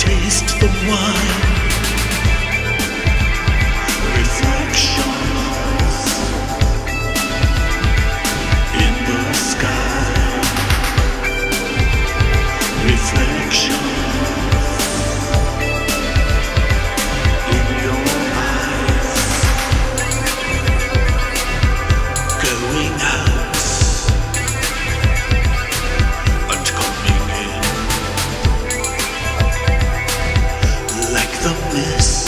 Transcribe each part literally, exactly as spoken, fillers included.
taste the wine. Reflections in the sky. Reflections in your eyes. Going out and coming in, like the mist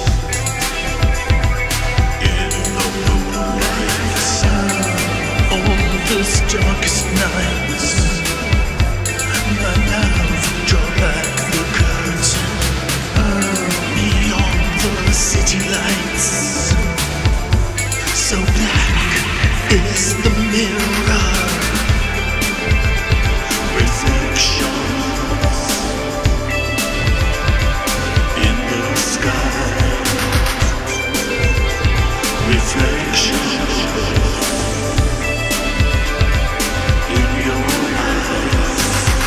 in the moonlight. On this darkest night, my love, draw back the curtain. Beyond the city lights, so black is the mirror. Reflections in the sky. Reflections in your eyes.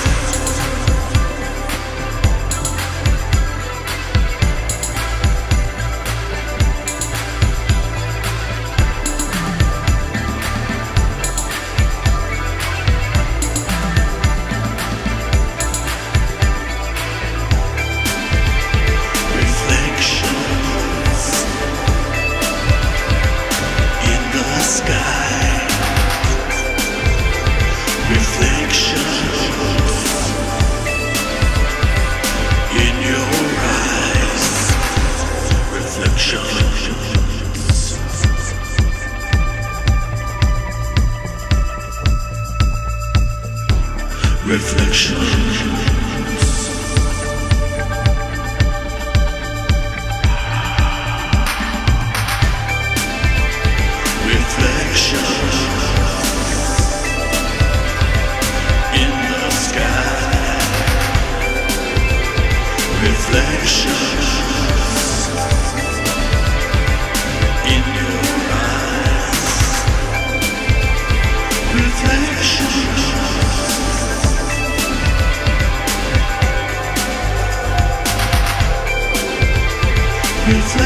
Reflections in the sky. Reflections in your eyes. Reflections. Reflections. Reflections in the sky. Reflections in your eyes. Reflections. Reflections.